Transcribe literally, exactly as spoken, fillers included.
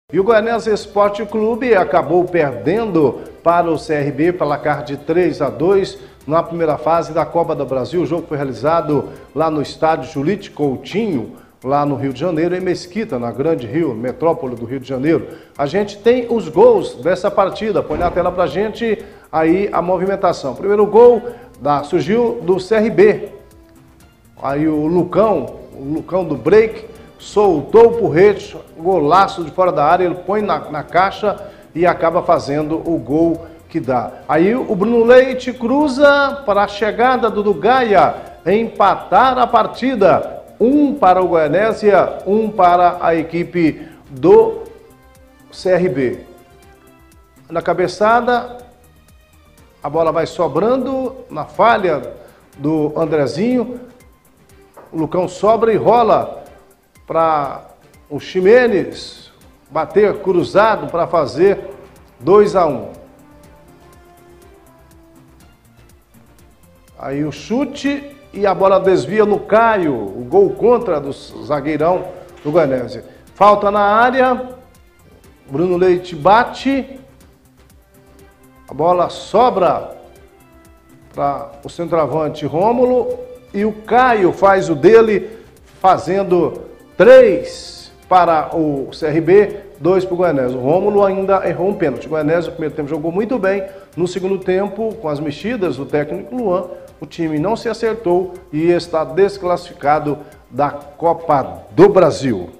E o Goianésia Esporte Clube acabou perdendo para o C R B placar de três a dois na primeira fase da Copa do Brasil. O jogo foi realizado lá no estádio Julite Coutinho, lá no Rio de Janeiro, em Mesquita, na Grande Rio, metrópole do Rio de Janeiro. A gente tem os gols dessa partida. Põe na tela pra gente aí a movimentação. O primeiro gol da, surgiu do C R B. Aí o Lucão, o Lucão do break, soltou o porrete, golaço de fora da área, ele põe na, na caixa e acaba fazendo o gol que dá. Aí o Bruno Leite cruza para a chegada do Dugaia, empatar a partida. Um para o Goianésia, um para a equipe do C R B. Na cabeçada, a bola vai sobrando na falha do Andrezinho. O Lucão sobra e rola para o Ximenes bater cruzado para fazer dois a um. Aí o chute e a bola desvia no Caio, o gol contra do zagueirão do Goianésia. Falta na área, Bruno Leite bate, a bola sobra para o centroavante Rômulo e o Caio faz o dele, fazendo três para o C R B, dois para o Goianésia. O Rômulo ainda errou um pênalti. O Goianésia no primeiro tempo jogou muito bem. No segundo tempo, com as mexidas do técnico Luan, o time não se acertou e está desclassificado da Copa do Brasil.